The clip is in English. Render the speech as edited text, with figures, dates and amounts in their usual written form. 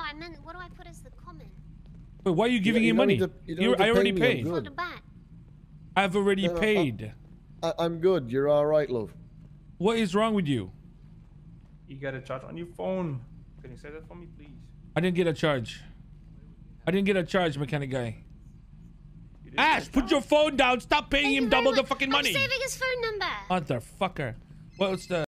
I meant, what do I put as the comment? Wait, why are you giving him money? I already paid. I've already paid. I'm good. You're all right, love. What is wrong with you? You got a charge on your phone. Can you say that for me, please? I didn't get a charge. I didn't get a charge, mechanic guy. Ash, put your phone down. Stop paying him double the fucking money. I'm saving his phone number. Motherfucker. What's the...